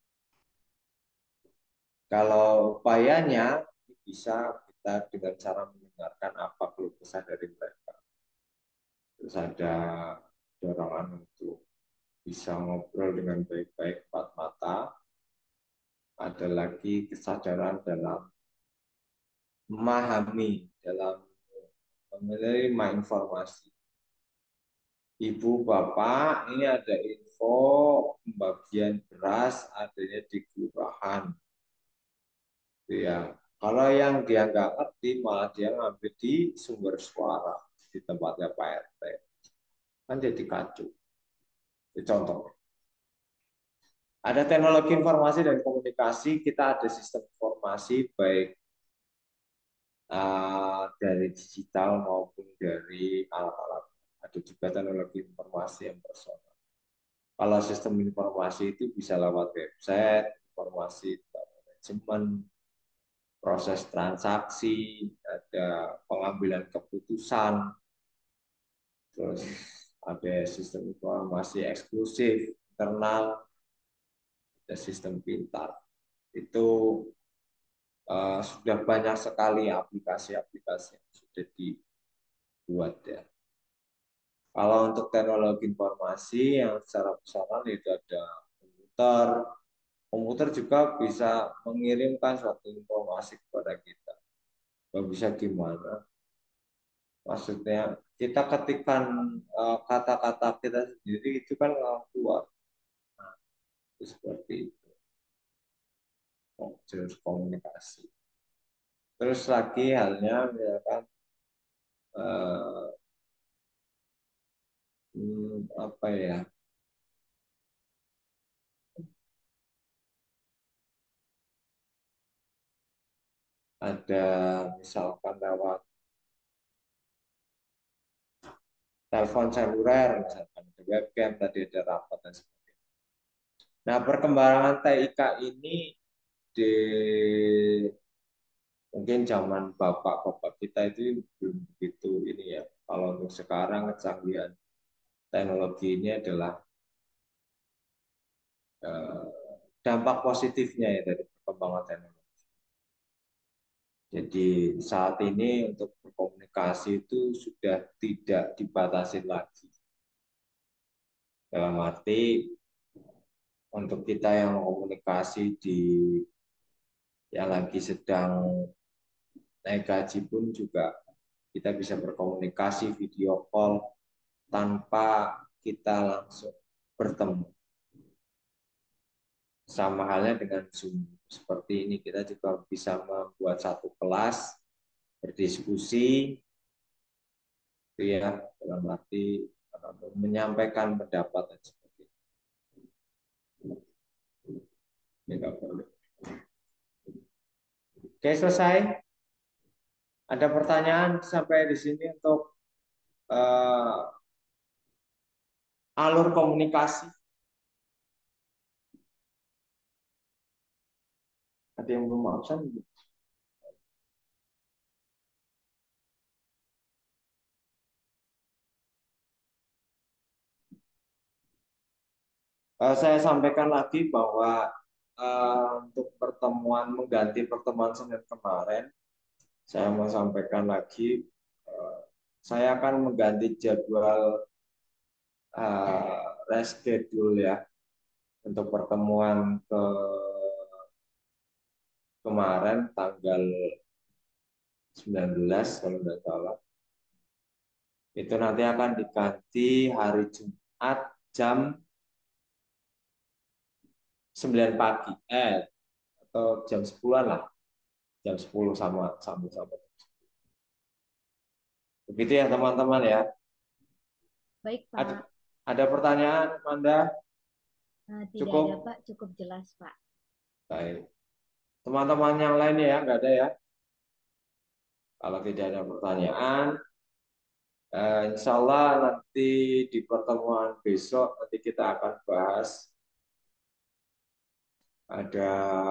S1: Kalau upayanya bisa kita dengan cara mendengarkan apa keluh kesah dari mereka. Terus ada dorongan untuk bisa ngobrol dengan baik-baik empat mata. Ada lagi kesadaran dalam memahami, dalam menerima informasi. Ibu, Bapak, ini ada info pembagian beras adanya di kelurahan. Ya, kalau yang dia nggak ngerti, malah dia ngambil di sumber suara di tempatnya Pak R T. Kan jadi kacau. Itu contoh. Ada teknologi informasi dan komunikasi, kita ada sistem informasi baik uh, dari digital maupun dari alat-alat. Ada juga teknologi informasi yang personal. Kalau sistem informasi itu bisa lewat website, informasi manajemen, proses transaksi, ada pengambilan keputusan, terus ada sistem informasi eksklusif, internal, ada sistem pintar. Itu uh, sudah banyak sekali aplikasi-aplikasi yang sudah dibuat ya. Kalau untuk teknologi informasi yang secara personal itu ada komputer. Komputer juga bisa mengirimkan suatu informasi kepada kita. Nggak bisa gimana? Maksudnya kita ketikkan uh, kata-kata kita sendiri itu kan nggak keluar. Nah, itu seperti itu. Oh, jenis komunikasi. Terus lagi halnya misalkan uh, hmm, apa ya? Ada misalkan lewat telepon seluler, misalkan ada webcam, tadi ada rapat dan sebagainya. Nah, perkembangan T I K ini di mungkin zaman bapak-bapak kita itu belum begitu ini ya. Kalau untuk sekarang kecanggihan teknologi ini adalah eh, dampak positifnya ya dari perkembangan teknologi. Jadi saat ini untuk berkomunikasi itu sudah tidak dibatasi lagi. Dalam arti untuk kita yang komunikasi di yang lagi sedang naik gaji pun juga kita bisa berkomunikasi video call tanpa kita langsung bertemu. Sama halnya dengan Zoom. Seperti ini kita juga bisa membuat satu kelas, berdiskusi, itu ya, dalam arti menyampaikan pendapat dan sebagainya. Ini nggak perlu. Oke, selesai. Ada pertanyaan sampai di sini untuk uh, alur komunikasi? Ada yang belum absen? Uh, saya sampaikan lagi bahwa uh, untuk pertemuan mengganti pertemuan Senin kemarin, saya mau sampaikan lagi, uh, saya akan mengganti jadwal uh, reschedule ya untuk pertemuan ke kemarin tanggal sembilan belas kalau tidak salah. Itu nanti akan diganti hari Jumat jam sembilan pagi eh atau jam sepuluhan lah. Jam sepuluh sama sama sama. Begitu ya teman-teman ya.
S2: Baik, Pak.
S1: Ada, ada pertanyaan, Manda?
S2: Nah, tidak
S1: Cukup?
S2: ada, Pak. Cukup jelas, Pak.
S1: Baik. Teman-teman yang lain ya, nggak ada ya? Kalau tidak ada pertanyaan, eh, insya Allah nanti di pertemuan besok nanti kita akan bahas ada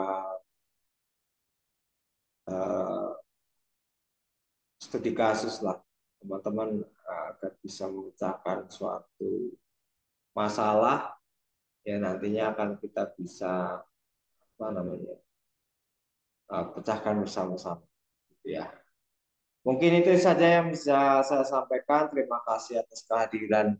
S1: eh, studi kasus lah, teman-teman eh, agar bisa memecahkan suatu masalah yang nantinya akan kita bisa apa namanya eh, pecahkan bersama-sama, gitu ya. Mungkin itu saja yang bisa saya sampaikan. Terima kasih atas kehadiran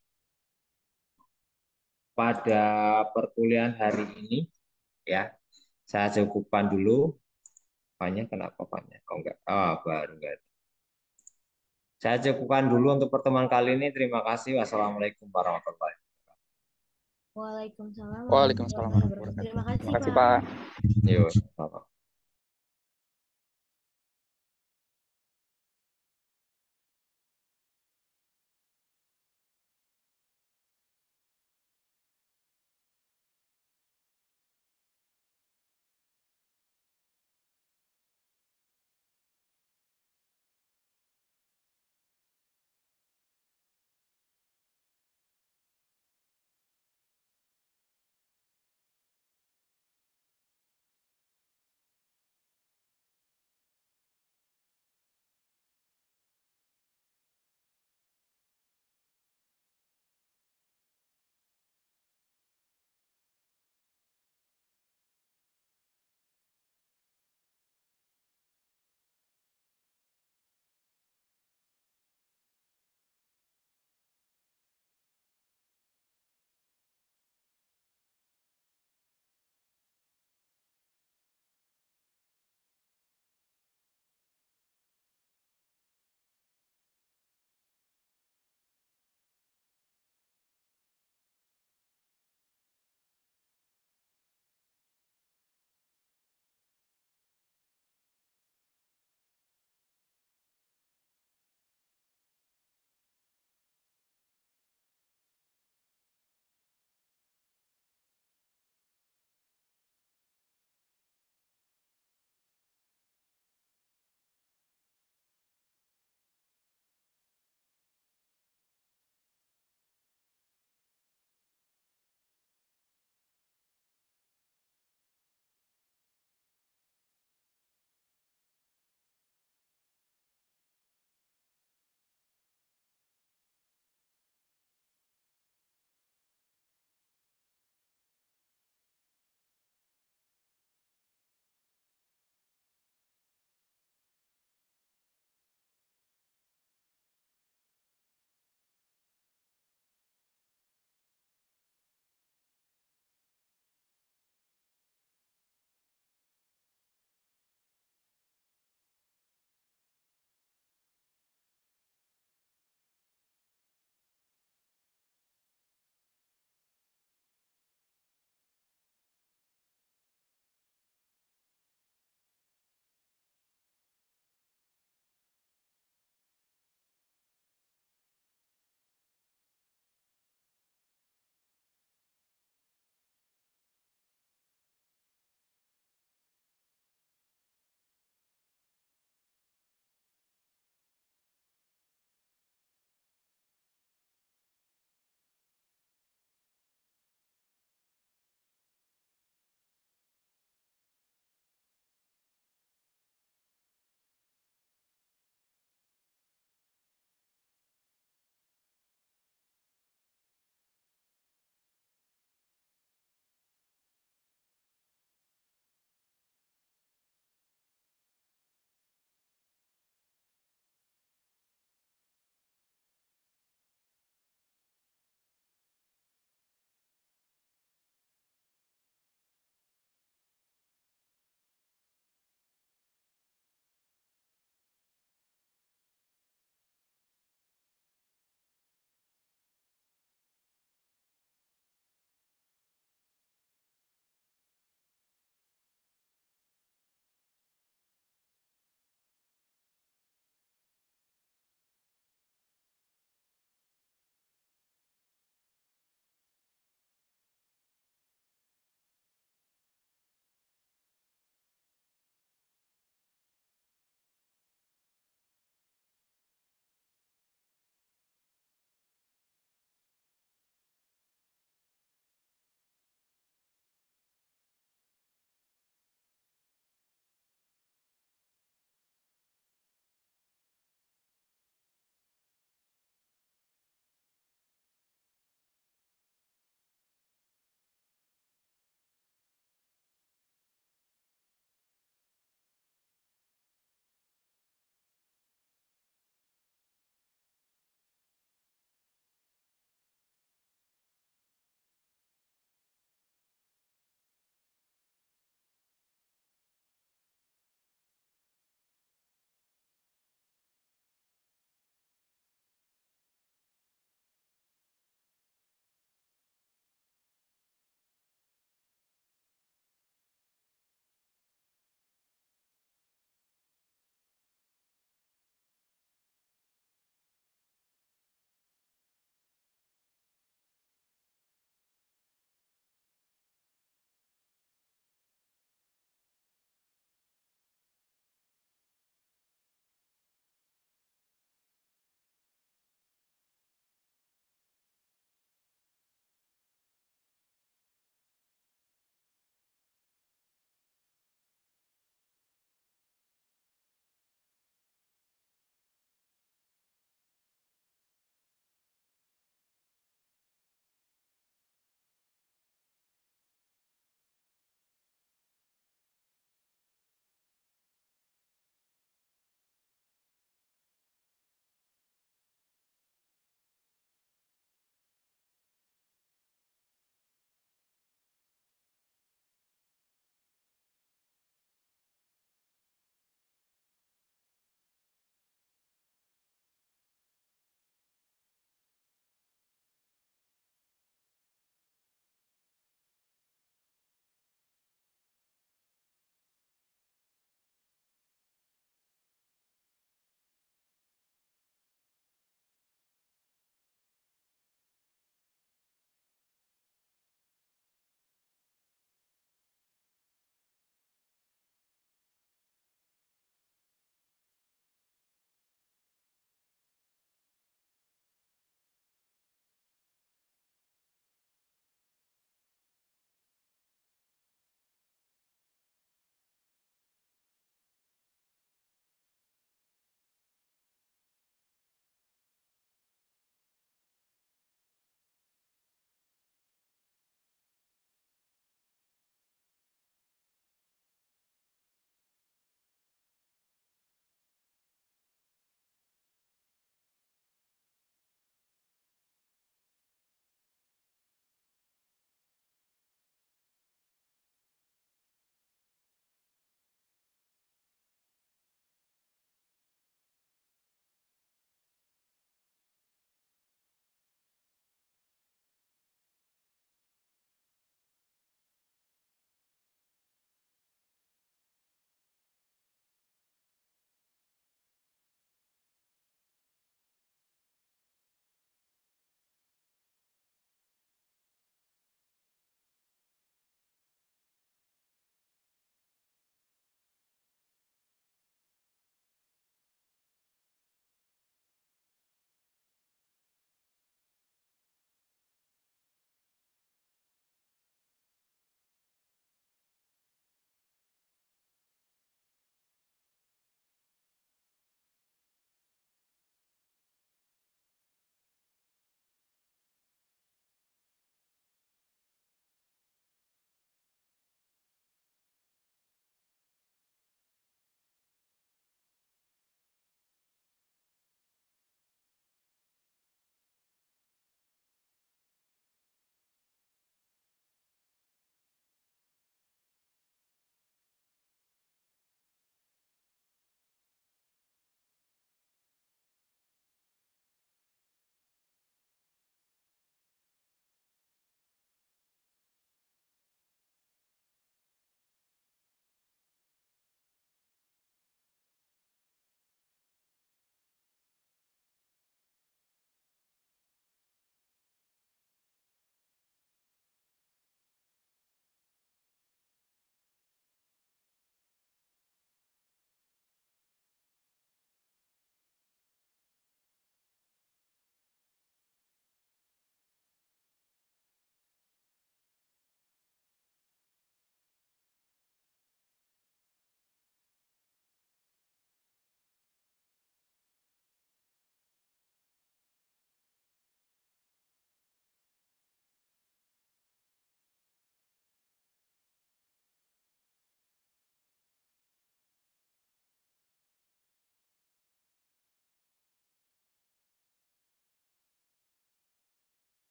S1: pada perkuliahan hari ini. Ya, saya cukupkan dulu. Banyak kenapa banyak? Oh enggak, oh, baru enggak. Saya cukupkan dulu untuk pertemuan kali ini. Terima kasih. Wassalamualaikum warahmatullahi wabarakatuh.
S2: Waalaikumsalam
S3: Waalaikumsalam
S2: warahmatullahi
S3: warahmatullahi
S2: wabarakatuh.
S3: wabarakatuh.
S2: Terima kasih,
S3: Terima kasih,
S2: Pak.
S3: Pak.
S1: Yuk.